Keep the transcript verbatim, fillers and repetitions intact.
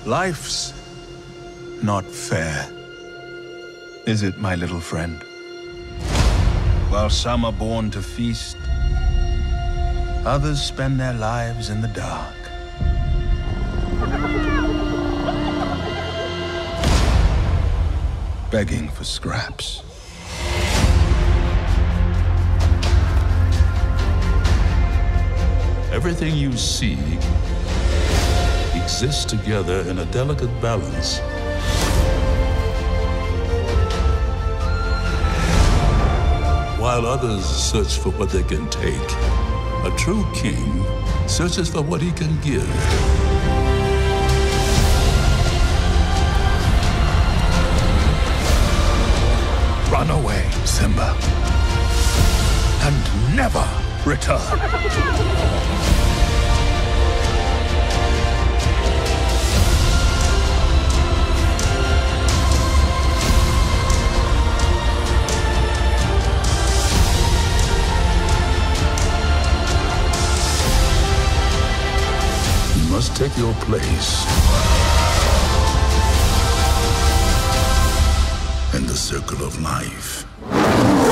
Life's not fair, is it, my little friend? While some are born to feast, others spend their lives in the dark. Begging for scraps. Everything you see exists together in a delicate balance. While others search for what they can take, a true king searches for what he can give. Run away, Simba, and never return. You must take your place in the circle of life.